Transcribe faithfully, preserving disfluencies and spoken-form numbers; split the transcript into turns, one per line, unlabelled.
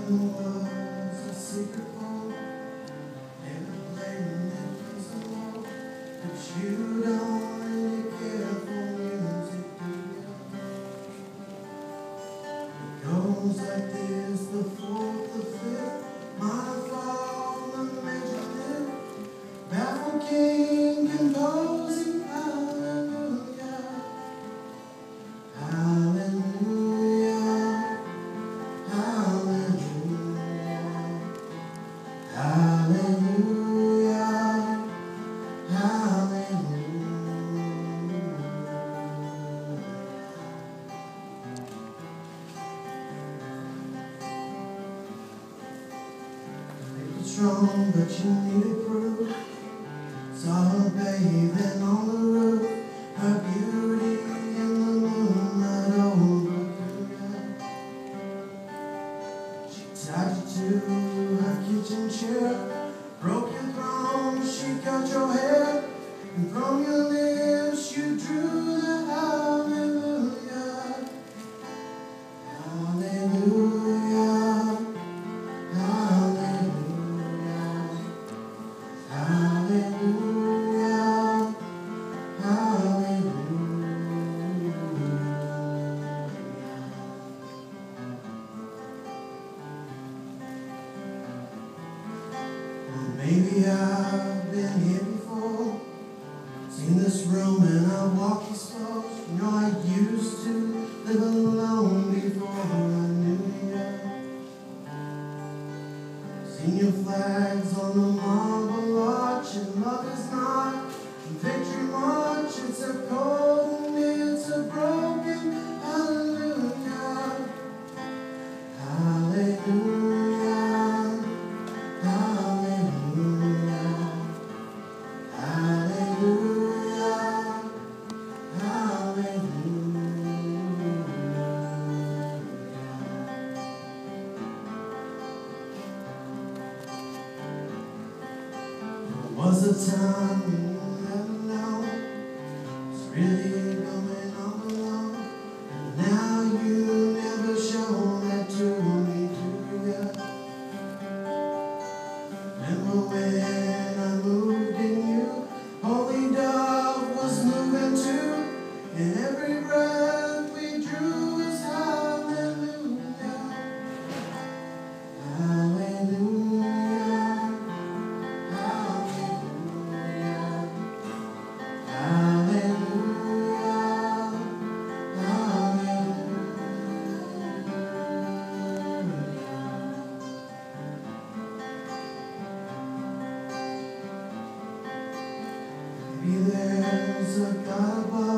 the world's a secret vault, never playing it plays the wall, but you don't really care for music, do you? It goes like this, the fourth, the fifth, minor fall, the major lift, baffled king composing hallelujah, hallelujah, hallelujah, hallelujah, hallelujah. You're strong, but you need proof. Saw her bathing on the roof, her beauty in the moonlight overlooking you. She tied you to her kitchen chair, broke your throne, she cut your hair, and from your lips you drew the hallelujah, hallelujah, hallelujah, hallelujah, hallelujah. Well, maybe I've been here before, seen this room and I walk these floors. You know I used to live alone before I knew you. Seen your flags on the marble arch, and love is not a victory march. It's a cold and it's a broken hallelujah, hallelujah, hallelujah, hallelujah, hallelujah. There was a time when you never know it's really going on alone, and now you never show that to me, do ya? Remember when I moved in you, Holy Dove was moving too, and every breath we drew was hallelujah, hallelujah, hallelujah, hallelujah, hallelujah. Maybe there's a God above,